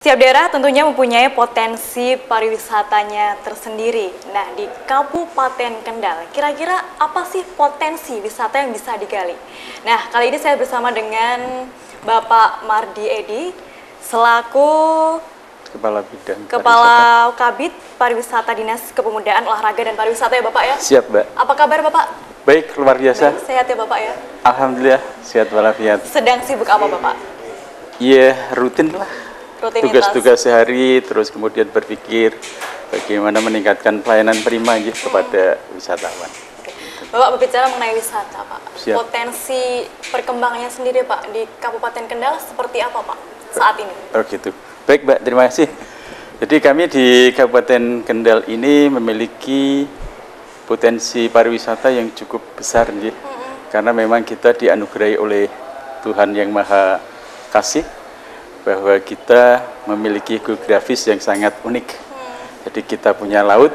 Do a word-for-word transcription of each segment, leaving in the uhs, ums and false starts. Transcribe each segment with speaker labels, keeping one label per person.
Speaker 1: Setiap daerah tentunya mempunyai potensi pariwisatanya tersendiri. Nah, di Kabupaten Kendal, kira-kira apa sih potensi wisata yang bisa digali? Nah, kali ini saya bersama dengan Bapak Mardi Edi, selaku
Speaker 2: Kepala Bidang
Speaker 1: Kepala Kabid Pariwisata Dinas Kepemudaan, Olahraga, dan Pariwisata ya Bapak ya?
Speaker 2: Siap, Mbak.
Speaker 1: Apa kabar Bapak?
Speaker 2: Baik, luar biasa.
Speaker 1: Baik, sehat ya Bapak ya?
Speaker 2: Alhamdulillah, sehat walafiat.
Speaker 1: Sedang sibuk apa Bapak?
Speaker 2: Iya, rutin lah. Tugas-tugas sehari, terus kemudian berpikir bagaimana meningkatkan pelayanan prima gitu hmm. kepada wisatawan.
Speaker 1: Bapak berbicara mengenai wisata, Pak.
Speaker 2: Siap.
Speaker 1: Potensi perkembangannya sendiri, Pak, di Kabupaten Kendal seperti apa, Pak, saat ini?
Speaker 2: Oh gitu. Baik, Mbak, terima kasih. Jadi kami di Kabupaten Kendal ini memiliki potensi pariwisata yang cukup besar, gitu. Hmm. Karena memang kita dianugerahi oleh Tuhan Yang Maha Kasih, bahwa kita memiliki geografis yang sangat unik. Hmm. Jadi kita punya laut,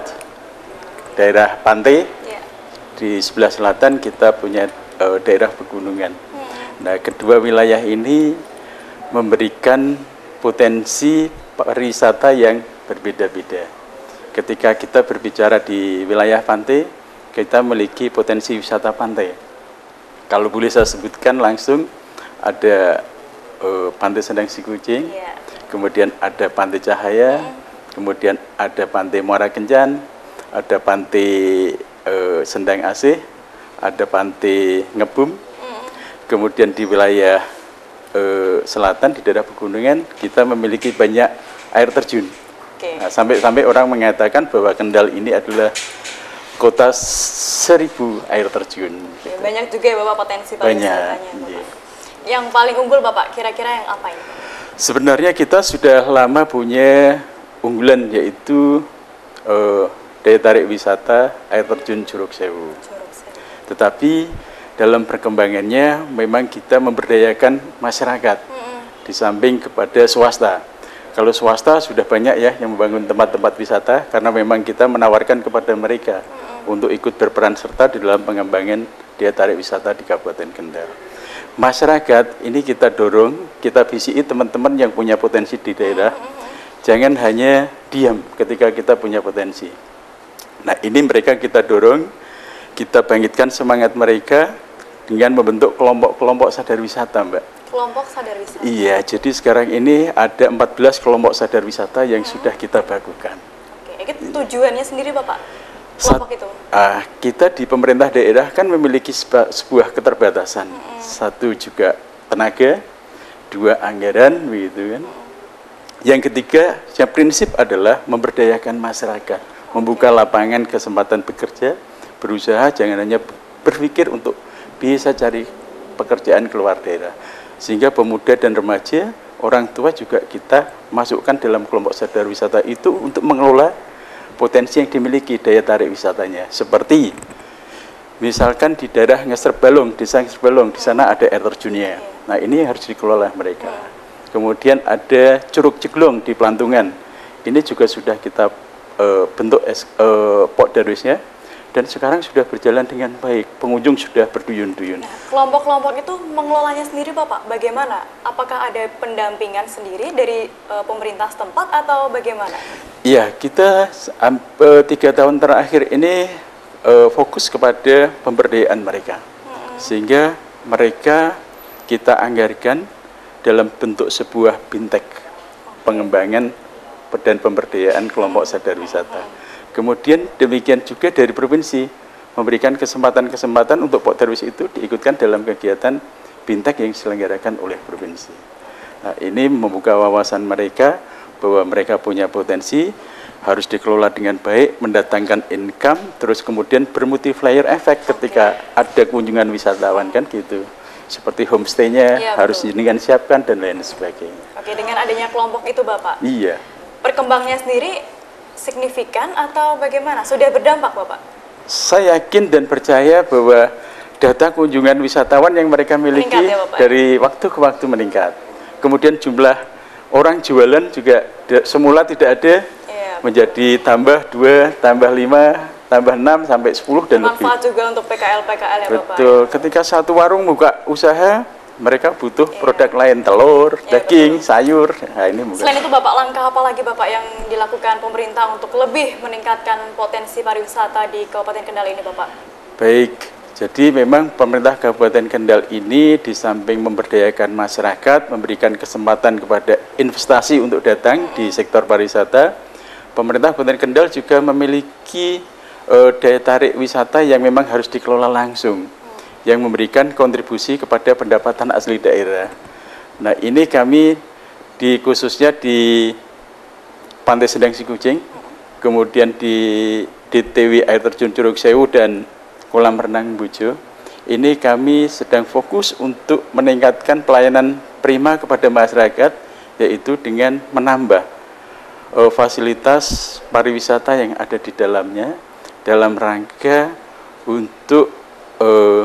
Speaker 2: daerah pantai, yeah. Di sebelah selatan kita punya uh, daerah pegunungan. Hmm. Nah, kedua wilayah ini memberikan potensi pariwisata yang berbeda-beda. Ketika kita berbicara di wilayah pantai, kita memiliki potensi wisata pantai. Kalau boleh saya sebutkan langsung, ada Uh, Pantai Sendang Sikucing, yeah. Kemudian ada Pantai Cahaya, mm. kemudian ada Pantai Muara Kencan, ada Pantai uh, Sendang Asih, ada Pantai Ngebum, mm. kemudian di wilayah uh, selatan di daerah pegunungan kita memiliki banyak air terjun. Okay. Nah, sampai-sampai orang mengatakan bahwa Kendal ini adalah kota seribu air terjun.
Speaker 1: Okay, gitu. Banyak juga ya Bapak potensi pariwisatanya.
Speaker 2: Banyak.
Speaker 1: Yang paling unggul Bapak, kira-kira yang apa ini?
Speaker 2: Sebenarnya kita sudah lama punya unggulan, yaitu uh, daya tarik wisata air terjun Curug Sewu. Curug Sewu. Tetapi dalam perkembangannya memang kita memberdayakan masyarakat, mm-hmm. di samping kepada swasta. Kalau swasta sudah banyak ya yang membangun tempat-tempat wisata, karena memang kita menawarkan kepada mereka, mm-hmm. untuk ikut berperan serta di dalam pengembangan daya tarik wisata di Kabupaten Kendal. Masyarakat ini kita dorong, kita visiin teman-teman yang punya potensi di daerah, jangan hanya diam ketika kita punya potensi. Nah, ini mereka kita dorong, kita bangkitkan semangat mereka dengan membentuk kelompok-kelompok sadar wisata, Mbak.
Speaker 1: Kelompok sadar wisata?
Speaker 2: Iya, jadi sekarang ini ada empat belas kelompok sadar wisata yang hmm. sudah kita bakukan.
Speaker 1: Oke, itu tujuannya sendiri Bapak? Kelompok itu?
Speaker 2: Uh, kita di pemerintah daerah kan memiliki sebuah, sebuah keterbatasan. Mm-hmm. Satu juga tenaga, dua anggaran, begitu kan. Mm-hmm. Yang ketiga, yang prinsip adalah memberdayakan masyarakat, okay. membuka lapangan kesempatan bekerja, berusaha, jangan hanya berpikir untuk bisa cari pekerjaan keluar daerah. Sehingga pemuda dan remaja, orang tua juga kita masukkan dalam kelompok sadar wisata itu untuk mengelola potensi yang dimiliki daya tarik wisatanya. Seperti misalkan di daerah Ngeserbalong, desa Ngeserbalong, di sana ada air terjunnya. Nah, ini harus dikelola mereka. Kemudian ada Curug Jeglong di Pelantungan. Ini juga sudah kita uh, bentuk uh, pokdarwisnya, dan sekarang sudah berjalan dengan baik. Pengunjung sudah berduyun-duyun.
Speaker 1: Nah, kelompok-kelompok itu mengelolanya sendiri Bapak, bagaimana? Apakah ada pendampingan sendiri dari uh, pemerintah setempat atau bagaimana?
Speaker 2: Iya, kita uh, tiga tahun terakhir ini uh, fokus kepada pemberdayaan mereka. Hmm. Sehingga mereka kita anggarkan dalam bentuk sebuah bintek pengembangan dan pemberdayaan kelompok sadar wisata. Kemudian demikian juga dari provinsi memberikan kesempatan-kesempatan untuk pokdarwis itu diikutkan dalam kegiatan bintek yang diselenggarakan oleh provinsi. Nah, ini membuka wawasan mereka bahwa mereka punya potensi, harus dikelola dengan baik, mendatangkan income, terus kemudian bermultiplier efek ketika ada kunjungan wisatawan, kan gitu. Seperti homestay-nya ya, harus dengan siapkan dan lain sebagainya.
Speaker 1: Oke, dengan adanya kelompok itu Bapak?
Speaker 2: Iya.
Speaker 1: Perkembangannya sendiri signifikan atau bagaimana? Sudah berdampak Bapak?
Speaker 2: Saya yakin dan percaya bahwa data kunjungan wisatawan yang mereka miliki ya, dari waktu ke waktu meningkat. Kemudian jumlah orang jualan juga semula tidak ada, ya, menjadi tambah dua, tambah lima, tambah enam sampai sepuluh dan lebih.
Speaker 1: Manfaat juga untuk P K L P K L ya Bapak.
Speaker 2: Betul. Ketika satu warung buka usaha, mereka butuh
Speaker 1: yeah.
Speaker 2: produk lain, telur, yeah, daging, betul. sayur. Nah, ini mungkin.
Speaker 1: Selain itu Bapak, langkah apa lagi Bapak yang dilakukan pemerintah untuk lebih meningkatkan potensi pariwisata di Kabupaten Kendal ini Bapak?
Speaker 2: Baik, jadi memang pemerintah Kabupaten Kendal ini di samping memberdayakan masyarakat, memberikan kesempatan kepada investasi untuk datang mm-hmm. di sektor pariwisata, pemerintah Kabupaten Kendal juga memiliki uh, daya tarik wisata yang memang harus dikelola langsung, hmm. yang memberikan kontribusi kepada pendapatan asli daerah. Nah, ini kami di khususnya di Pantai Sendang Sikucing, hmm. kemudian di D T W Air Terjun Curug Sewu dan Kolam Renang Bujo, ini kami sedang fokus untuk meningkatkan pelayanan prima kepada masyarakat, yaitu dengan menambah Uh, fasilitas pariwisata yang ada di dalamnya dalam rangka untuk uh,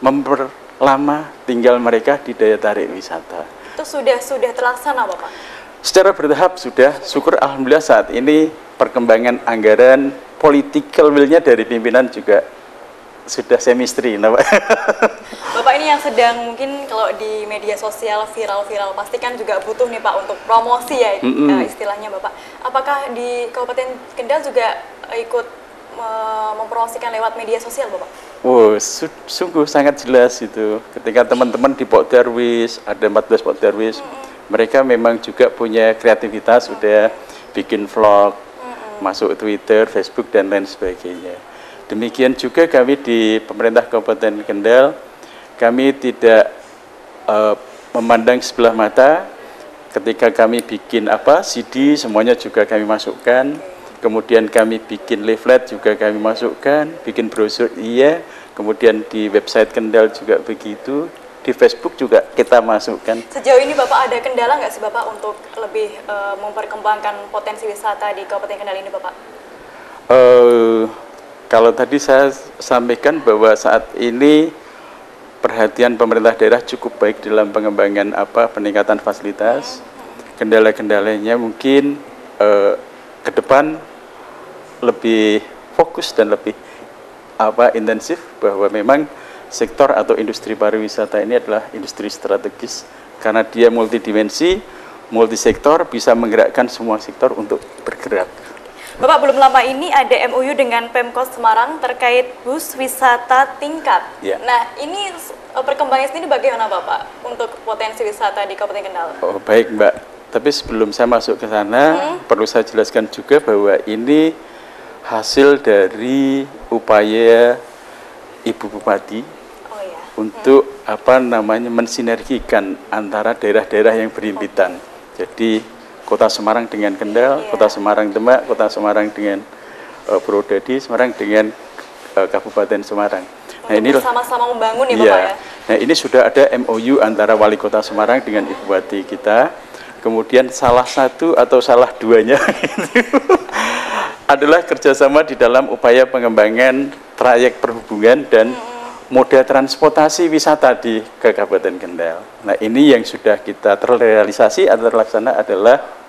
Speaker 2: memperlama tinggal mereka di daya tarik wisata.
Speaker 1: Itu sudah sudah terlaksana Bapak?
Speaker 2: Secara bertahap sudah, syukur alhamdulillah saat ini perkembangan anggaran political will-nya dari pimpinan juga sudah semistri, nah, Pak.
Speaker 1: Bapak ini yang sedang mungkin kalau di media sosial viral-viral pasti kan juga butuh nih Pak untuk promosi ya, mm-hmm. uh, istilahnya Bapak. Apakah di Kabupaten Kendal juga ikut uh, mempromosikan lewat media sosial Bapak?
Speaker 2: Oh, su- sungguh sangat jelas itu. Ketika teman-teman di Pok Darwis, ada empat belas Pok Darwis, mm-hmm. mereka memang juga punya kreativitas, mm-hmm. sudah bikin vlog, mm-hmm. masuk Twitter, Facebook dan lain sebagainya. Demikian juga kami di pemerintah Kabupaten Kendal, kami tidak uh, memandang sebelah mata ketika kami bikin apa C D, semuanya juga kami masukkan. Kemudian kami bikin leaflet juga kami masukkan, bikin brosur iya, kemudian di website Kendal juga begitu, di Facebook juga kita masukkan.
Speaker 1: Sejauh ini Bapak ada kendala nggak sih Bapak untuk lebih uh, memperkembangkan potensi wisata di Kabupaten Kendal ini Bapak?
Speaker 2: Uh, Kalau tadi saya sampaikan bahwa saat ini perhatian pemerintah daerah cukup baik dalam pengembangan apa peningkatan fasilitas. Kendala-kendalanya mungkin eh, ke depan lebih fokus dan lebih apa intensif, bahwa memang sektor atau industri pariwisata ini adalah industri strategis karena dia multidimensi, multisektor, bisa menggerakkan semua sektor untuk bergerak.
Speaker 1: Bapak, belum lama ini ada M O U dengan Pemkot Semarang terkait bus wisata tingkat. Ya. Nah, ini perkembangannya sendiri bagaimana Bapak untuk potensi wisata di Kabupaten Kendal?
Speaker 2: Oh, baik Mbak. Tapi sebelum saya masuk ke sana, hmm. perlu saya jelaskan juga bahwa ini hasil dari upaya Ibu Bupati oh, ya. untuk hmm. apa namanya mensinergikan antara daerah-daerah yang berhimpitan. Okay. Jadi Kota Semarang dengan Kendal, yeah. Kota Semarang Demak, Kota Semarang dengan uh, Purwodadi, Semarang dengan uh, Kabupaten Semarang.
Speaker 1: Untuk nah ini sama-sama membangun ya,
Speaker 2: iya.
Speaker 1: Bapak ya.
Speaker 2: Nah ini sudah ada M O U antara Wali Kota Semarang dengan Ibu Bupati kita. Kemudian salah satu atau salah duanya adalah kerjasama di dalam upaya pengembangan trayek perhubungan dan hmm. moda transportasi wisata di Kabupaten Kendal. Nah ini yang sudah kita terrealisasi atau terlaksana adalah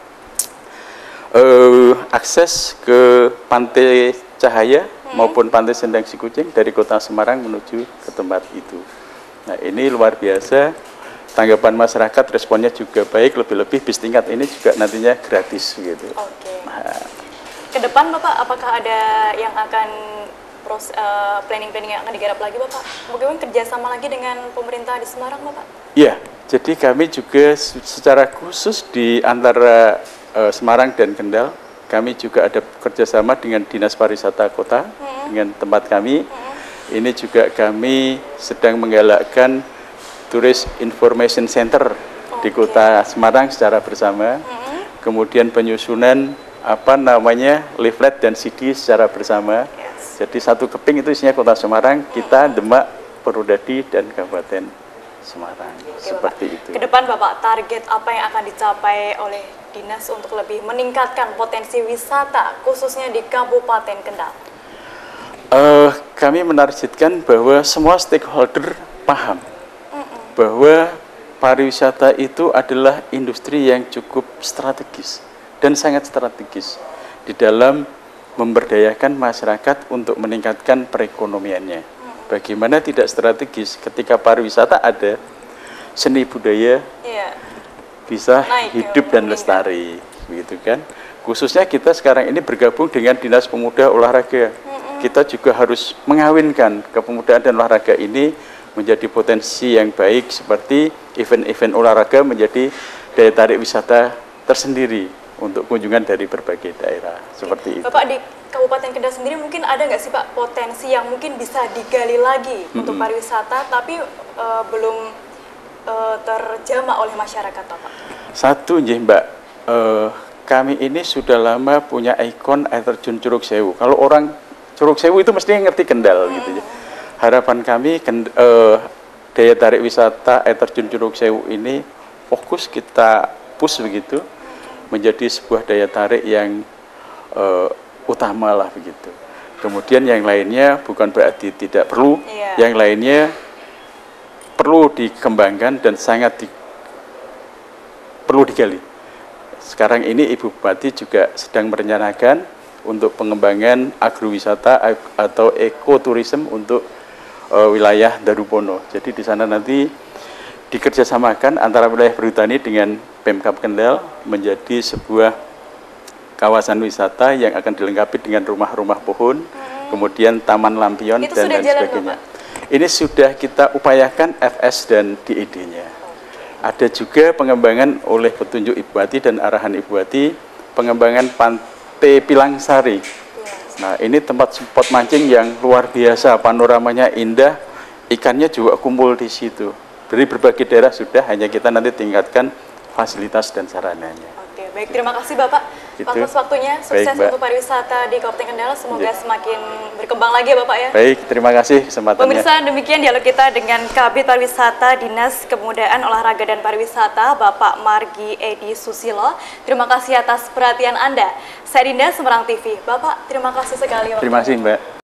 Speaker 2: Uh, akses ke Pantai Cahaya hmm. maupun Pantai Sendang Sikucing dari Kota Semarang menuju ke tempat itu. Nah ini luar biasa, tanggapan masyarakat responnya juga baik, lebih-lebih bis tingkat ini juga nantinya gratis gitu.
Speaker 1: Oke. Nah. Ke depan Bapak, apakah ada yang akan pros, uh, planning-planning yang akan digarap lagi Bapak? Bagaimana kerjasama lagi dengan pemerintah di Semarang Bapak?
Speaker 2: Iya, jadi kami juga secara khusus di antara Semarang dan Kendal, kami juga ada kerjasama dengan Dinas Pariwisata Kota, hmm. dengan tempat kami. Hmm. Ini juga kami sedang menggalakkan Tourist Information Center okay. di Kota Semarang secara bersama. Hmm. Kemudian penyusunan apa namanya leaflet dan C D secara bersama. Yes. Jadi satu keping itu isinya Kota Semarang, hmm. kita Demak, Purwodadi dan Kabupaten Semarang. Oke, seperti Bapak. Itu.
Speaker 1: Kedepan Bapak, target apa yang akan dicapai oleh Dinas untuk lebih meningkatkan potensi wisata khususnya di Kabupaten Kendal?
Speaker 2: Uh, kami menargetkan bahwa semua stakeholder paham Mm-mm. bahwa pariwisata itu adalah industri yang cukup strategis dan sangat strategis di dalam memberdayakan masyarakat untuk meningkatkan perekonomiannya. Mm. Bagaimana tidak strategis ketika pariwisata ada, seni budaya
Speaker 1: Iya.
Speaker 2: bisa
Speaker 1: Naik,
Speaker 2: hidup
Speaker 1: ya,
Speaker 2: dan
Speaker 1: meningkat.
Speaker 2: lestari, begitu kan? Khususnya kita sekarang ini bergabung dengan Dinas Pemuda Olahraga.
Speaker 1: Mm-mm.
Speaker 2: Kita juga harus mengawinkan kepemudaan dan olahraga ini menjadi potensi yang baik seperti event-event olahraga menjadi daya tarik wisata tersendiri untuk kunjungan dari berbagai daerah, seperti itu.
Speaker 1: Bapak, di Kabupaten Kendal sendiri mungkin ada nggak sih Pak potensi yang mungkin bisa digali lagi
Speaker 2: Mm-mm.
Speaker 1: untuk pariwisata tapi eh, belum eh, terjamah oleh masyarakat Pak?
Speaker 2: Satu, nggih, Mbak, eh, kami ini sudah lama punya ikon air terjun Curug Sewu. Kalau orang Curug Sewu itu mesti ngerti Kendal,
Speaker 1: Hmm.
Speaker 2: gitu ya. Harapan kami kend, eh, daya tarik wisata air terjun Curug Sewu ini fokus kita push begitu menjadi sebuah daya tarik yang eh, utama lah begitu. Kemudian yang lainnya bukan berarti tidak perlu,
Speaker 1: Iya.
Speaker 2: yang lainnya perlu dikembangkan dan sangat di, perlu digali. Sekarang ini Ibu Bupati juga sedang merencanakan untuk pengembangan agrowisata atau ekoturism untuk uh, wilayah Darupono. Jadi di sana nanti dikerjasamakan antara wilayah perhutani dengan Pemkab Kendal menjadi sebuah kawasan wisata yang akan dilengkapi dengan rumah-rumah pohon, hmm. kemudian taman lampion
Speaker 1: Itu
Speaker 2: dan
Speaker 1: sudah
Speaker 2: lain
Speaker 1: jalan,
Speaker 2: sebagainya.
Speaker 1: Bapak?
Speaker 2: Ini sudah kita upayakan F S dan D E D-nya. Ada juga pengembangan oleh petunjuk Ibu Bupati dan arahan Ibu Bupati pengembangan Pantai Pilangsari. Nah, ini tempat spot mancing yang luar biasa, panoramanya indah, ikannya juga kumpul di situ. Dari berbagai daerah sudah, hanya kita nanti tingkatkan fasilitas dan sarananya.
Speaker 1: Oke, baik, terima kasih Bapak
Speaker 2: Gitu.
Speaker 1: atas waktunya. Sukses
Speaker 2: Baik, Mbak.
Speaker 1: untuk pariwisata di Kabupaten Kendal. Semoga
Speaker 2: Ya.
Speaker 1: semakin berkembang lagi ya Bapak ya.
Speaker 2: Baik, terima kasih kesempatannya.
Speaker 1: Pemirsa, demikian dialog kita dengan Kabid Pariwisata Dinas Kepemudaan Olahraga dan Pariwisata Bapak Margi Edi Susilo. Terima kasih atas perhatian Anda. Saya Dinda, Semarang T V. Bapak, terima kasih sekali.
Speaker 2: Terima kasih, Mbak.